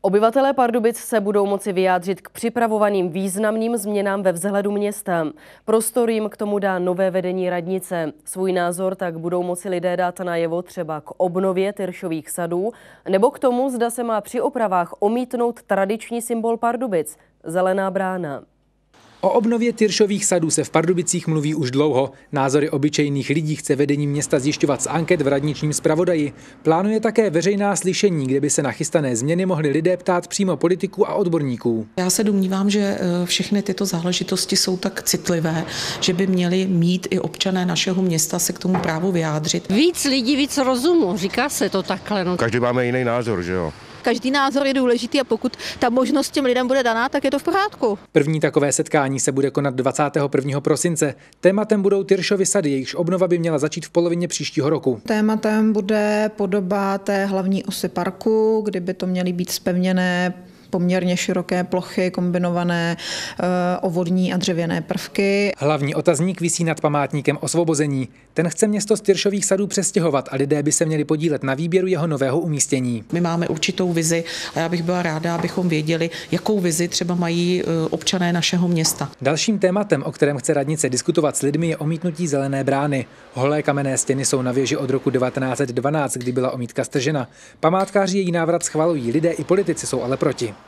Obyvatelé Pardubic se budou moci vyjádřit k připravovaným významným změnám ve vzhledu města. Prostor jim k tomu dá nové vedení radnice. Svůj názor tak budou moci lidé dát najevo třeba k obnově Tyršových sadů nebo k tomu, zda se má při opravách omítnout tradiční symbol Pardubic – zelená brána. O obnově Tyršových sadů se v Pardubicích mluví už dlouho. Názory obyčejných lidí chce vedení města zjišťovat z anket v radničním zpravodaji. Plánuje také veřejná slyšení, kde by se na chystané změny mohli lidé ptát přímo politiků a odborníků. Já se domnívám, že všechny tyto záležitosti jsou tak citlivé, že by měli mít i občané našeho města se k tomu právu vyjádřit. Víc lidí, víc rozumu, říká se to takhle. No. Každý máme jiný názor, že jo? Každý názor je důležitý a pokud ta možnost těm lidem bude daná, tak je to v pořádku. První takové setkání se bude konat 21. prosince. Tématem budou Tyršovy sady, jejichž obnova by měla začít v polovině příštího roku. Tématem bude podoba té hlavní osy parku, kdyby to měly být zpevněné poměrně široké plochy kombinované o vodní a dřevěné prvky. Hlavní otazník visí nad památníkem Osvobození. Ten chce město z Tyršových sadů přestěhovat a lidé by se měli podílet na výběru jeho nového umístění. My máme určitou vizi a já bych byla ráda, abychom věděli, jakou vizi třeba mají občané našeho města. Dalším tématem, o kterém chce radnice diskutovat s lidmi, je omítnutí zelené brány. Holé kamenné stěny jsou na věži od roku 1912, kdy byla omítka stržena. Památkáři její návrat schvalují, lidé i politici jsou ale proti.